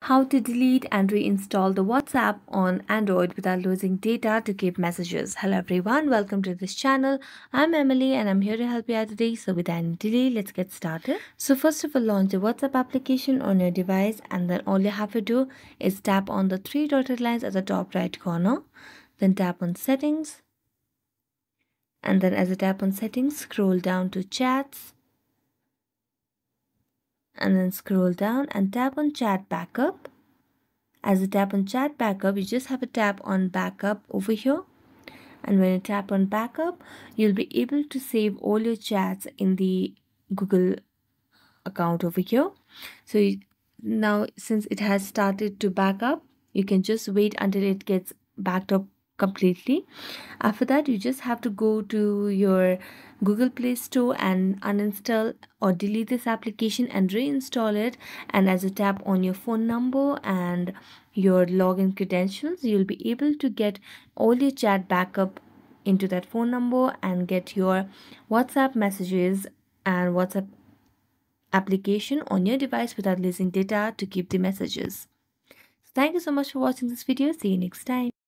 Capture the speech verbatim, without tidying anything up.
How to delete and reinstall the WhatsApp on Android without losing data to keep messages. Hello everyone, welcome to this channel. I'm Emily and I'm here to help you out today. So without any delay, let's get started. So first of all, launch the WhatsApp application on your device, and then all you have to do is tap on the three dotted lines at the top right corner. Then tap on settings. And then as you tap on settings, scroll down to chats. And then scroll down and tap on chat backup. As you tap on chat backup, you just have a tap on backup over here. And when you tap on backup, you'll be able to save all your chats in the Google account over here. So you, now since it has started to back up, you can just wait until it gets backed up completely. After that, you just have to go to your Google Play Store and uninstall or delete this application and reinstall it. And as you tap on your phone number and your login credentials, you'll be able to get all your chat backup into that phone number and get your WhatsApp messages and WhatsApp application on your device without losing data to keep the messages. Thank you so much for watching this video. See you next time.